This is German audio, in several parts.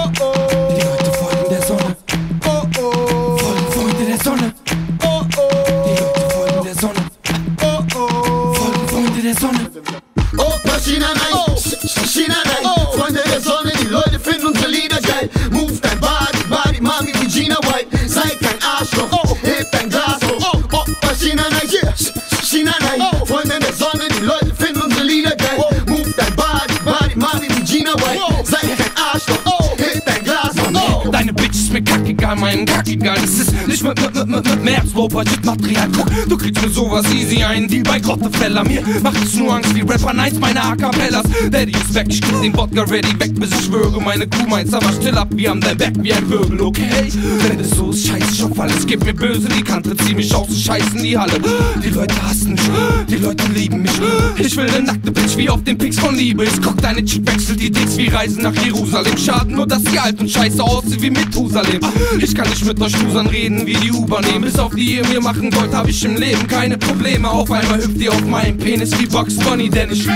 Die Leute folgen der Sonne. Folgen Freunde der Sonne. Die Leute folgen der Sonne. Folgen Freunde der Sonne. Opa China nein, China nein, Freunde der Sonne, die Leute finden unsere Lieder geil. Move dein Body, Body, Mami wie Gina White. Sei kein Arschloch, heb dein Glas hoch. Opa China nein, China nein, Freunde der Sonne, die Leute finden unsere Lieder geil. Move dein Body, Body, Mami wie Gina White. Sei kein Arschloch, heb dein Glas hoch. Deine Bitch ist mir kackegal, meinen kackegal. Das ist nicht mit Maps, Low-Budget-Material. Guck, du kriegst mir sowas easy, einen Deal bei Grottefeller. Mir macht es nur Angst wie Rapper Nights, meine A-Cappellas. Daddy ist weg, ich krieg den Wodka ready weg, bis ich schwöre. Meine Crew meint's aber still ab, wir haben dein Back wie ein Wirbel, okay? Wenn es so ist, scheiß ich auf alles, gib mir böse die Kante, zieh mich aus, scheiß in die Halle. Die Leute hassen mich, die Leute lieben mich. Ich will ne nackte Bitch wie auf den Pics von Liebe. Ich guck deine Chick, wechsel die Dicks wie Reisen nach Jerusalem. Schaden nur, dass sie alt und scheiße aussieht wie Methusalem. Ich kann nicht mit euch Losern reden wie die U-Bahn nehmen. Bis auf die ihr mir machen wollt, hab ich im Leben keine Probleme. Auf einmal hüpft ihr auf meinen Penis wie Bugs Bunny, denn ich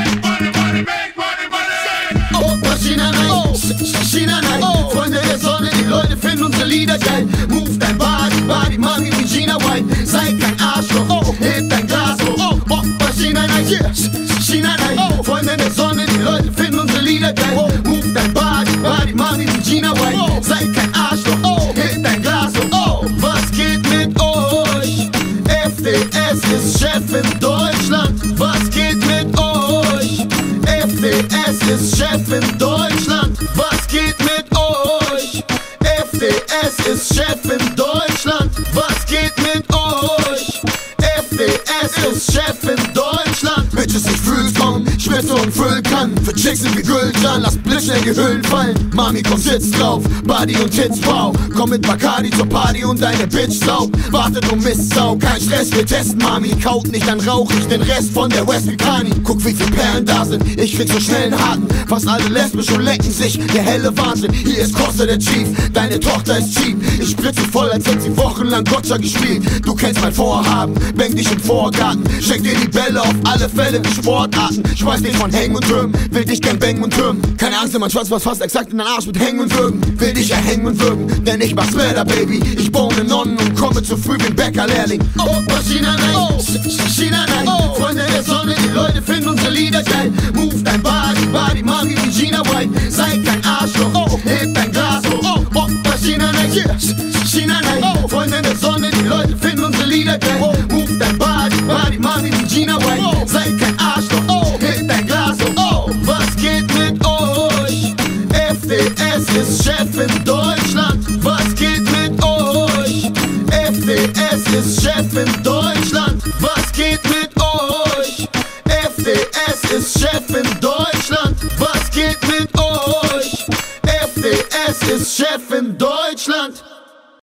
Opa China nein, China nein, Freunde der Sonne, die Leute finden unsere Lieder geil. Move dein Body, Body, Mami wie Gina White. Sei kein Arschloch, heb dein Glas hoch. Opa China nein, China nein, Freunde der Sonne, die Leute finden unsere Lieder geil. Move dein Body, Body, Mami wie Gina White. Sei kein Arschloch, heb dein Glas hoch. Was geht mit euch? FDS ist Chef in Deutschland. Was geht mit euch? FDS ist Chef in Deutschland. Was geht mit euch? FDS ist Chef in Deutschland. Was geht mit euch? FDS ist Chef in Deutschland. Bitches, ich fühl's kommen, Schwester und füllen kann. Für Chicks sind wie Gülcan, lass blitzschnell Hüllen fallen. Mami, komm, sitz drauf, Body und Tits, wow. Komm mit Bacardi zur Party und deine Bitch saugt. Warte, du Mistsau, kein Stress, wir testen, Mami. Kaut nicht, dann rauch ich den Rest von der West Vicani. Guck, wie viel Perlen da sind, ich krieg so schnell einen Harten. Fast alle lesbisch und lecken sich, der helle Wahnsinn. Hier ist Costa der Chief, deine Tochter ist cheap. Ich spritze voll, als hätte sie wochenlang Gotcha gespielt. Du kennst mein Vorhaben, bang dich im Vorgarten. Schenk dir die Bälle auf alle Fälle wie Sportarten. Schmeiß dich von Hängen und Türmen, will dich gern bangen und türmen. Keine Angst, mein Schwanz passt fast exakt in den Arsch mit Hängen und Würgen. Will dich erhängen und würgen, denn ich mach's Mörder, Baby. Ich baue ne Nonnen und komme zu früh wie ein Bäckerlehrling. Opa China nein, China nein, Freunde der Sonne, die Leute finden unsere Lieder geil. Move dein Body, Body, Mami wie Gina White. Sei kein Arschloch, heb dein Glas hoch. Opa China nein, China nein, Freunde der Sonne, die Leute finden unsere Lieder geil. Move dein Body, Body, Mami wie Gina White. Sei kein Arschloch, heb dein Glas hoch. Was geht mit euch? FDS ist Chef in Deutschland. Was geht mit euch? FDS ist Chef in Deutschland. Was geht mit